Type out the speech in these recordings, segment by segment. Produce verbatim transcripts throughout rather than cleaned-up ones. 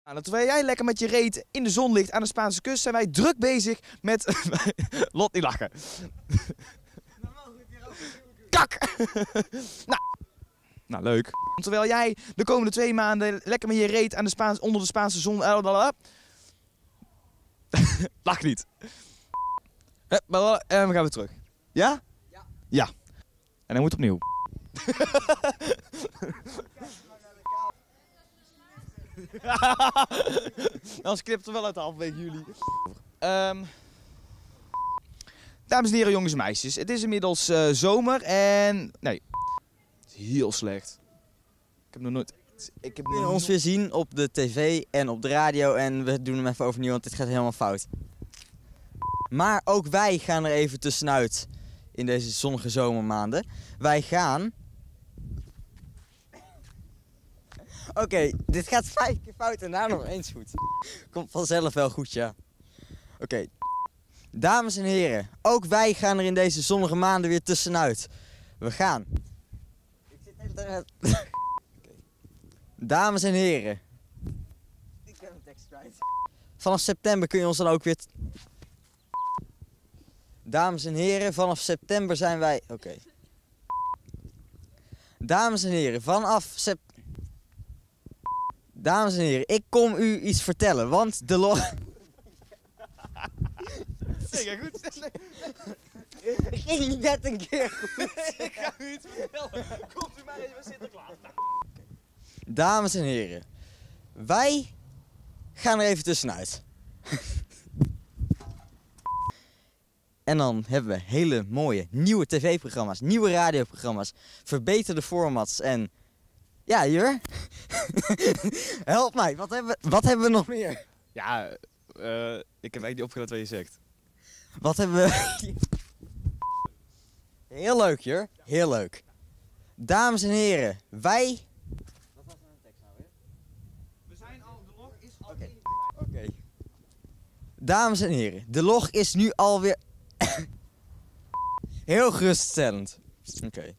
En terwijl jij lekker met je reet in de zon ligt aan de Spaanse kust, zijn wij druk bezig met... Lot, niet lachen. Kak! nou. nou, leuk. Terwijl jij de komende twee maanden lekker met je reet aan de Spaans, onder de Spaanse zon... Lach niet. En we gaan weer terug. Ja? Ja. Ja. En hij moet opnieuw. Anders knipt er wel uit de halfwege jullie. Um, dames en heren, jongens en meisjes. Het is inmiddels uh, zomer en... Nee. Het is heel slecht. Ik heb nog nooit... Ik heb We kunnen ons weer zien op de tv en op de radio en we doen hem even overnieuw, want dit gaat helemaal fout. Maar ook wij gaan er even tussenuit in deze zonnige zomermaanden. Wij gaan... Oké, okay, dit gaat vijf keer fout en daarna nog eens goed. Komt vanzelf wel goed, ja. Oké. Okay. Dames en heren, ook wij gaan er in deze zonnige maanden weer tussenuit. We gaan... Ik zit even... Okay. Dames en heren. Ik heb een tekst kwijt. Vanaf september kun je ons dan ook weer... Dames en heren, vanaf september zijn wij... Oké. Okay. Dames en heren, vanaf september... Dames en heren, ik kom u iets vertellen, want de log... Zeker goed. Ik ging net een keer goed. Ik ga u iets vertellen. Komt u maar even Sinterklaas. Dames en heren, wij gaan er even tussenuit. En dan hebben we hele mooie nieuwe tv-programma's, nieuwe radioprogramma's, verbeterde formats en... Ja, Jur? Help mij, wat hebben, we, wat hebben we nog meer? Ja, uh, ik heb eigenlijk niet opgelet wat je zegt. Wat hebben we... Heel leuk, Jur. Heel leuk. Dames en heren, wij... Wat was nou de tekst nou weer? We zijn al... De log is al... Oké. Okay. Okay. Dames en heren, de log is nu alweer... Heel geruststellend. Oké. Okay.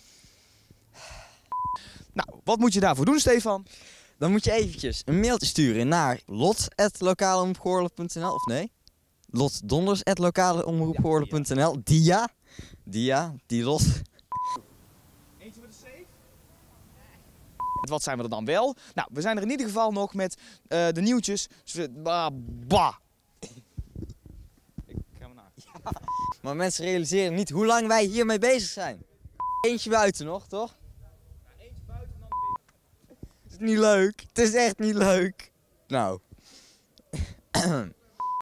Nou, wat moet je daarvoor doen, Stefan? Dan moet je eventjes een mailtje sturen naar lot at lokaleomroepgoorlen punt n l of nee? lotdonders at lokaleomroepgoorlen punt n l. Dia. Dia. Die lot. Eentje voor de safe? Wat zijn we er dan wel? Nou, we zijn er in ieder geval nog met uh, de nieuwtjes. Bah, bah. Ik ga maar naar. Ja, maar mensen realiseren niet hoe lang wij hiermee bezig zijn. Eentje buiten nog, toch? Het is niet leuk. Het is echt niet leuk. Nou.